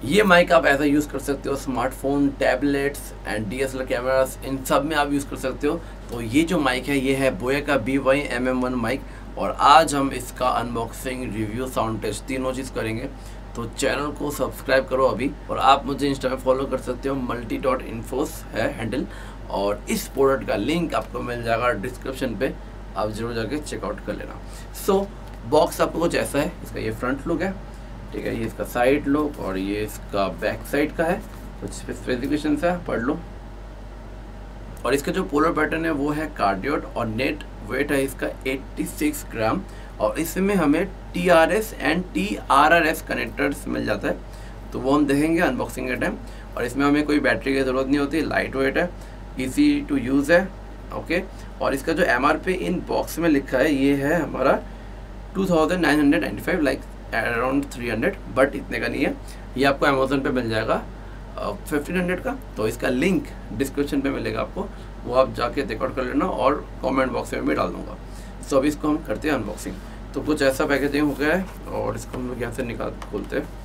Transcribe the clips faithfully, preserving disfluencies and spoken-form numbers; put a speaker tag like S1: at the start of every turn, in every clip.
S1: ये माइक आप ऐसा यूज़ कर सकते हो smartphone, tablets and D S L R cameras, इन सब में आप यूज़ कर सकते हो। तो ये जो माइक है ये है बोया का B Y M M one mic, और आज हम इसका अनबॉक्सिंग, रिव्यू, साउंड टेस्ट तीनों चीज़ करेंगे। तो चैनल को सब्सक्राइब करो अभी, और आप मुझे इंस्टा में फॉलो कर सकते हो, मल्टी डॉट इन्फोस है हैंडल, और इस प्रोडक्ट का लिंक आपको मिल जाएगा डिस्क्रिप्शन पे, आप जरूर जाके चेकआउट कर लेना। सो so, बॉक्स आपको कुछ ऐसा है, इसका ये फ्रंट लुक है, ठीक है, ये इसका साइड लुक, और ये इसका बैक साइड का है। कुछ स्पेसिफिकेशन है, पढ़ लो। और इसका जो पोलर पैटर्न है वो है कार्डियोड, और नेट वेट है इसका छियासी ग्राम, और इसमें हमें T R S and T R R S connectors मिल जाता है, तो वो हम देखेंगे अनबॉक्सिंग के टाइम। और इसमें हमें कोई बैटरी की ज़रूरत नहीं होती, लाइट वेट है, इजी टू यूज़ है, ओके। और इसका जो M R P in box में लिखा है ये है हमारा two thousand nine hundred ninety five, like around three hundred, but इतने का नहीं है, ये आपको अमेजोन पे मिल जाएगा फिफ्टीन हंड्रेड का। तो इसका लिंक डिस्क्रिप्शन पे मिलेगा आपको, वो आप जाके चेकआउट कर लेना, और कमेंट बॉक्स में भी डाल दूँगा। सो अभी इसको हम करते हैं अनबॉक्सिंग। तो कुछ ऐसा पैकेजिंग हो गया है, और इसको हम लोग यहाँ से निकाल खोलते हैं।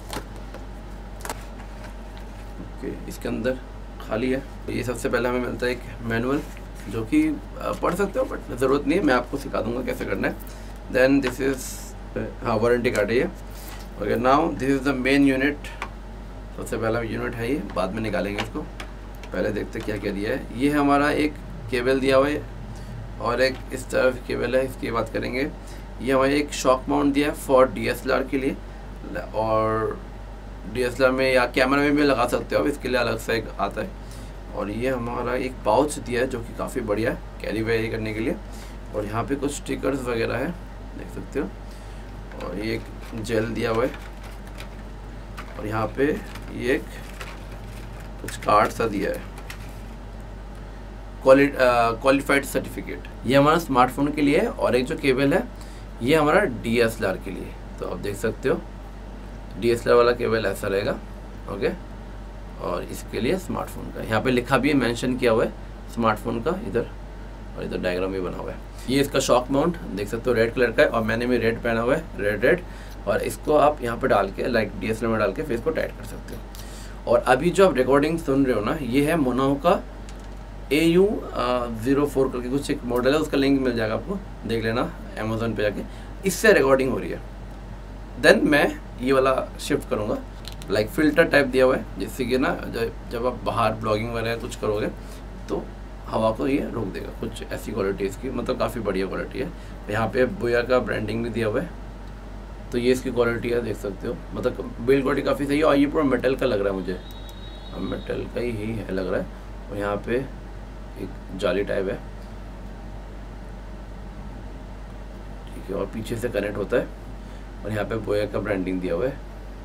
S1: ओके, इसके अंदर खाली है। तो ये सबसे पहले हमें मिलता है एक मैनुअल, जो कि पढ़ सकते हो बट ज़रूरत नहीं है, मैं आपको सिखा दूँगा कैसे करना है। देन दिस इज़, हाँ, वारंटी कार्ड है ये। Okay, now this is the main unit. सबसे पहला यूनिट है ये, बाद में निकालेंगे इसको, पहले देखते क्या क्या दिया है। ये हमारा एक केबल दिया हुआ है, और एक इस तरफ केबल है, इसकी बात करेंगे। ये हमारे एक शॉक माउंट दिया है for D S L R के लिए, और डी एस एल आर में या कैमरा में भी लगा सकते हो, इसके लिए अलग से एक आता है। और ये हमारा एक पाउच दिया है जो कि काफ़ी बढ़िया है कैरी वैरी करने के लिए, और यहाँ पे कुछ स्टिकर्स वगैरह है, देख सकते हो। और ये एक जेल दिया हुआ है, और यहाँ पे ये एक कुछ कार्ड सा दिया है, क्वालिफाइड सर्टिफिकेट, ये हमारा स्मार्टफोन के लिए है। और एक जो केबल है ये हमारा डी एस एल आर के लिए, तो आप देख सकते हो डी एस एल आर वाला केबल ऐसा रहेगा, ओके। और इसके लिए स्मार्टफोन का यहाँ पे लिखा भी है, मेंशन किया हुआ है स्मार्टफोन का इधर, और इधर डायग्राम भी बना हुआ है। ये इसका शॉक माउंट देख सकते हो, रेड कलर का है, और मैंने भी रेड पहना हुआ है, रेड रेड। और इसको आप यहाँ पे डाल के, like D S L R में डाल के फिर इसको टाइट कर सकते हो। और अभी जो आप रिकॉर्डिंग सुन रहे हो ना, ये है मोनाओ का ए यू ज़ीरो फोर करके कुछ एक मॉडल है, उसका लिंक मिल जाएगा आपको, देख लेना अमेजोन पे जाके, इससे रिकॉर्डिंग हो रही है। देन मैं ये वाला शिफ्ट करूँगा, लाइक फिल्टर टाइप दिया हुआ है, जिससे कि ना जब आप बाहर ब्लॉगिंग वगैरह कुछ करोगे तो हवा को ये रोक देगा, कुछ ऐसी क्वालिटी इसकी, मतलब काफ़ी बढ़िया क्वालिटी है। यहाँ पे बोया का ब्रांडिंग भी दिया हुआ है, तो ये इसकी क्वालिटी है, देख सकते हो, मतलब बिल्ड क्वालिटी काफ़ी सही है। और ये पूरा मेटल का लग रहा है मुझे, मेटल का ही है लग रहा है। और यहाँ पे एक जाली टाइप है, ठीक है, और पीछे से कनेक्ट होता है, और यहाँ पे बोया का ब्रांडिंग दिया हुआ है।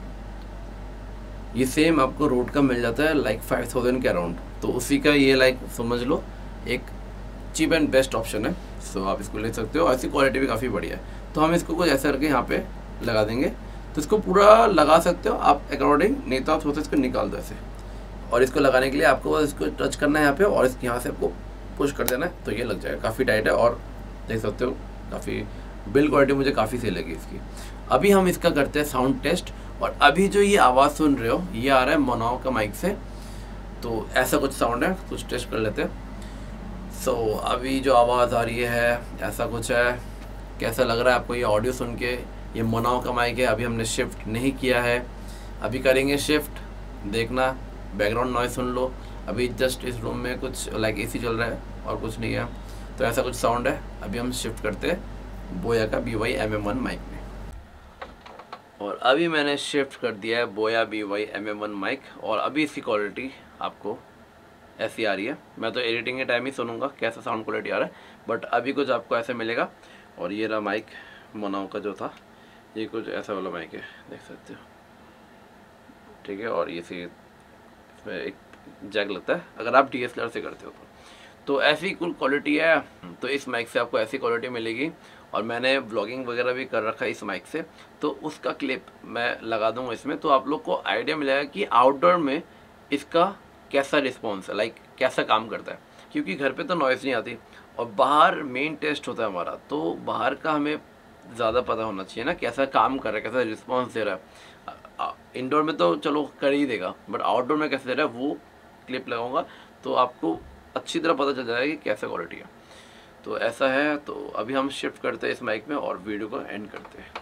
S1: ये सेम आपको रोड का मिल जाता है लाइक फाइव थाउजेंड के अराउंड, तो उसी का ये लाइक समझ लो एक चीप एंड बेस्ट ऑप्शन है। सो आप इसको ले सकते हो, ऐसी क्वालिटी भी काफ़ी बढ़िया है। तो हम इसको कुछ ऐसा करके यहाँ पे लगा देंगे, तो इसको पूरा लगा सकते हो आप अकॉर्डिंग, नहीं तो आप सोचते इसको निकाल दो ऐसे। और इसको लगाने के लिए आपको बस इसको टच करना है यहाँ पे, और इसके यहाँ से आपको पुश कर देना है, तो ये लग जाएगा। काफ़ी टाइट है, और देख सकते हो काफ़ी बिल्ड क्वालिटी मुझे काफ़ी सही लगी इसकी। अभी हम इसका करते हैं साउंड टेस्ट। और अभी जो ये आवाज़ सुन रहे हो ये आ रहा है मोनाओ का माइक से, तो ऐसा कुछ साउंड है, कुछ टेस्ट कर लेते हैं। सो so, अभी जो आवाज़ आ रही है ऐसा कुछ है। कैसा लग रहा है आपको ये ऑडियो सुन के? ये मोनाओ का माइक है, अभी हमने शिफ्ट नहीं किया है, अभी करेंगे शिफ्ट, देखना बैकग्राउंड नॉइज सुन लो। अभी जस्ट इस रूम में कुछ लाइक एसी चल रहा है और कुछ नहीं है, तो ऐसा कुछ साउंड है। अभी हम शिफ्ट करते हैं बोया का B Y M M one mic में, और अभी मैंने शिफ्ट कर दिया है Boya B Y M M one mic, और अभी इसकी क्वालिटी आपको ऐसी आ रही है। मैं तो एडिटिंग के टाइम ही सुनूंगा कैसा साउंड क्वालिटी आ रहा है, बट अभी कुछ आपको ऐसे मिलेगा। और ये रहा माइक मोनाओ का जो था, ये कुछ ऐसा वाला माइक है, देख सकते हो, ठीक है। और ये सी इसमें एक जैक लगता है अगर आप डी एस एल आर से करते हो तो तो ऐसी कुल क्वालिटी है। तो इस माइक से आपको ऐसी क्वालिटी मिलेगी। और मैंने व्लॉगिंग वगैरह भी कर रखा है इस माइक से, तो उसका क्लिप मैं लगा दूंगा इसमें, तो आप लोग को आइडिया मिलेगा कि आउटडोर में इसका कैसा रिस्पॉन्स है, लाइक कैसा काम करता है। क्योंकि घर पे तो नॉइज़ नहीं आती, और बाहर मेन टेस्ट होता है हमारा, तो बाहर का हमें ज़्यादा पता होना चाहिए ना, कैसा काम कर रहा है, कैसा रिस्पॉन्स दे रहा है। इंडोर में तो चलो कर ही देगा, बट आउटडोर में कैसे दे रहा है वो क्लिप लगाऊंगा तो आपको अच्छी तरह पता चल जाएगा कि कैसा क्वालिटी है। तो ऐसा है। तो अभी हम शिफ्ट करते हैं इस माइक में और वीडियो को एंड करते हैं।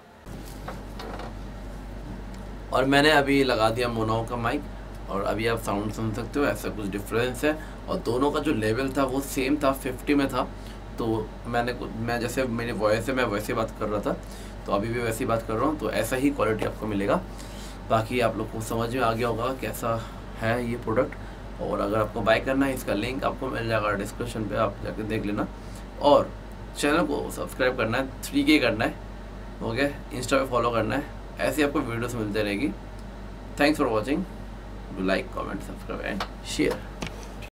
S1: और मैंने अभी लगा दिया मोनो का माइक और अभी आप साउंड सुन सकते हो, ऐसा कुछ डिफरेंस है। और दोनों का जो लेवल था वो सेम था, फिफ्टी में था। तो मैंने मैं जैसे मेरी वॉइस है मैं वैसे बात कर रहा था, तो अभी भी वैसी बात कर रहा हूँ। तो ऐसा ही क्वालिटी आपको मिलेगा। बाकी आप लोग को समझ में आ गया होगा कैसा है ये प्रोडक्ट। और अगर आपको बाय करना है इसका लिंक आपको मिल जाएगा डिस्क्रिप्शन पे, आप जाकर देख लेना। और चैनल को सब्सक्राइब करना है, थ्री के करना है, ओके। इंस्टा पे फॉलो करना है, ऐसे आपको वीडियोस मिलते रहेगी। Thanks for watching. Like, comment, subscribe and share.